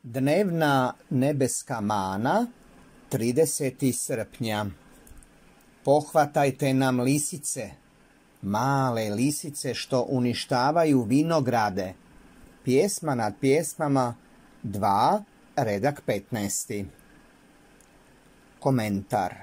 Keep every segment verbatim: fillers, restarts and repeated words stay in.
Dnevna nebeska mana, tridesetog srpnja. Pohvatajte nam lisice, male lisice što uništavaju vinograde. Pjesma nad pjesmama dva, redak petnaesti. Komentar.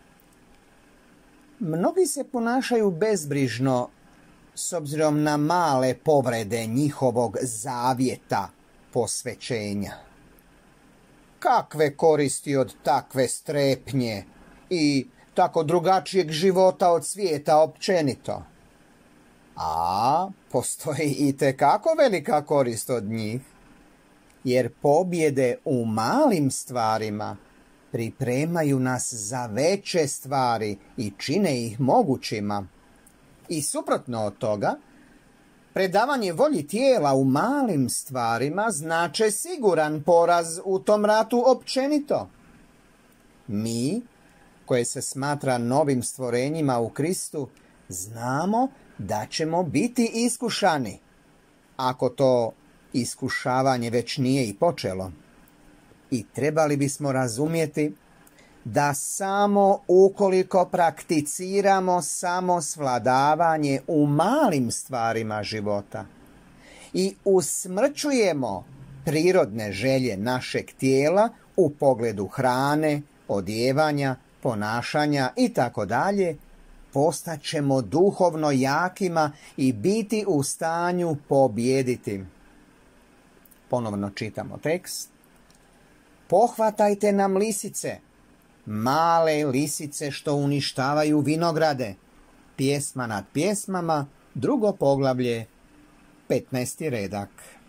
Mnogi se ponašaju bezbrižno s obzirom na male povrede njihovog zavjeta posvećenja. Kakve koristi od takve strepnje i tako drugačijeg života od svijeta općenito? A postoji itekako velika korist od njih, jer pobjede u malim stvarima pripremaju nas za veće stvari i čine ih mogućima. I suprotno od toga, predavanje volji tijela u malim stvarima znače siguran poraz u tom ratu općenito. Mi, koje se smatra novim stvorenjima u Kristu, znamo da ćemo biti iskušani, ako to iskušavanje već nije i počelo. I trebali bismo razumjeti da samo ukoliko prakticiramo samosvladavanje u malim stvarima života i usmrćujemo prirodne želje našeg tijela u pogledu hrane, odjevanja, ponašanja i tako dalje, postaćemo duhovno jakima i biti u stanju pobijediti. Ponovno čitamo tekst. Pohvatajte nam lisice, male lisice što uništavaju vinograde. Pjesma nad pjesmama, drugo poglavlje, petnaesti redak.